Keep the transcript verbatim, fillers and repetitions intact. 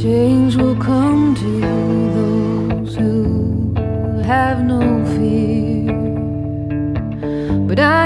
Change will come to those who have no fear, but I